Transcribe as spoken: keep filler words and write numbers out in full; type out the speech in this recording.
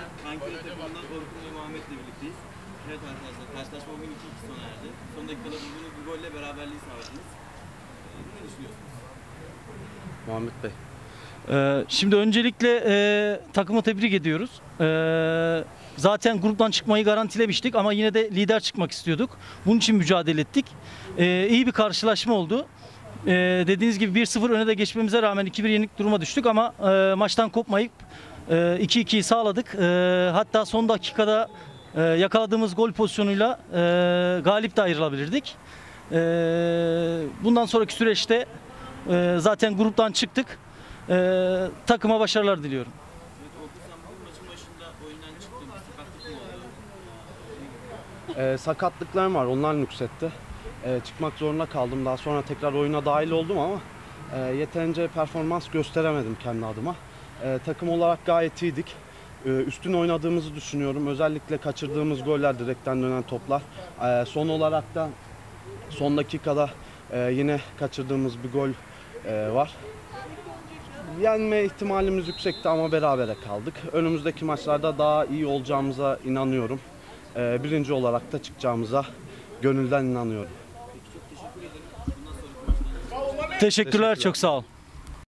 Ankara takımından Orkun ve Muhammed'le birlikteyiz. Evet arkadaşlar, karşılaşma bugün iki iki sona erdi. Son dakikada bulduğunuz bir golle beraberliği sağladınız. Ee, ne düşünüyorsunuz? Muhammed Bey. Ee, şimdi öncelikle e, takımı tebrik ediyoruz. Ee, zaten gruptan çıkmayı garantilemiştik ama yine de lider çıkmak istiyorduk. Bunun için mücadele ettik. Ee, iyi bir karşılaşma oldu. Ee, dediğiniz gibi bir sıfır öne de geçmemize rağmen iki bir yenik duruma düştük ama e, maçtan kopmayıp e, iki ikiyi sağladık. E, hatta son dakikada e, yakaladığımız gol pozisyonuyla e, galip de ayrılabilirdik. E, bundan sonraki süreçte e, zaten gruptan çıktık. Ee, takıma başarılar diliyorum. Evet, Orkun sen bugün maçın başında oyundan çıktın. Bir sakatlık mı oldu? Ee, sakatlıklarım var, onlar nüksetti. Ee, çıkmak zorunda kaldım. Daha sonra tekrar oyuna dahil oldum ama e, yeterince performans gösteremedim kendi adıma. Ee, takım olarak gayet iyiydik. Ee, üstün oynadığımızı düşünüyorum. Özellikle kaçırdığımız goller, direkten dönen toplar. Ee, son olarak da son dakikada e, yine kaçırdığımız bir gol e, var. Yenme ihtimalimiz yüksekti ama berabere kaldık. Önümüzdeki maçlarda daha iyi olacağımıza inanıyorum. Ee, birinci olarak da çıkacağımıza gönülden inanıyorum. Peki çok teşekkür ederim. Bundan sonraki maçlarınızda Teşekkürler, çok sağ ol.